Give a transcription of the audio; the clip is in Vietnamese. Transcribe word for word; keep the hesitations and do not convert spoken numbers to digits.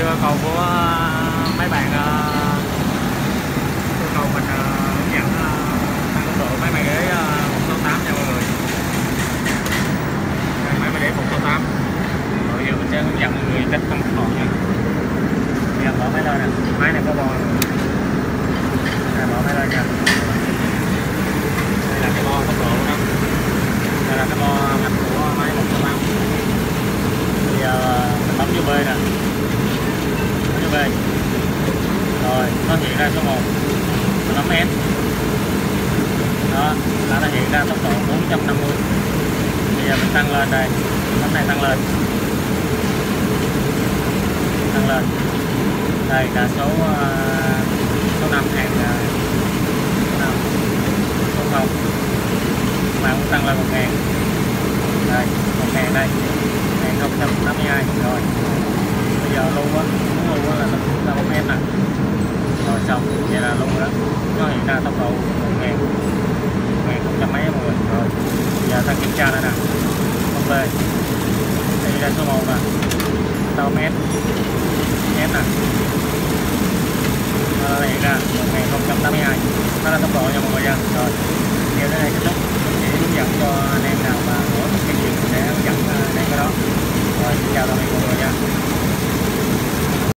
theo yêu cầu của mấy bạn yêu cầu mình hướng dẫn tăng tốc độ máy bay ghế một sáu tám nha mọi người. Đây, máy bay ghế một sáu tám. Rồi giờ mình sẽ hướng dẫn mọi người cách tăng tốc độ nha. Bây giờ mở máy lên nè, máy này có bo. Đây, mở máy lên nha. Đây là cái bo tốc độ đó. Đây là cái bo ngạch của máy một sáu tám. Bây giờ mình bấm vô B nè, bấm vô B. Rồi nó hiện ra số một, mình bấm S. Đó là nó hiện ra tốc độ bốn trăm năm mươi. Bây giờ mình tăng lên đây, bấm này tăng lên, tăng lên. Đây là số số năm hàng năm số không. Bạn muốn tăng lên một ngàn. Đây một ngàn đây, một nghìn không trăm tám mươi hai. Rồi bây giờ lưu á, muốn lưu á là chúng ta bấm F nè. Rồi xong, vậy là lưu đó, nó hiện ra tốc độ một nghìn không trăm mấy mọi người. Rồi bây giờ ta kiểm tra đây nè, bấm B, đây là số một nè, ta bấm S, S nè, nó hiện ra một nghìn không trăm tám mươi hai, nó là tốc độ nha mọi người nha. Rồi theo đến đây kết thúc, mình chỉ hướng dẫn cho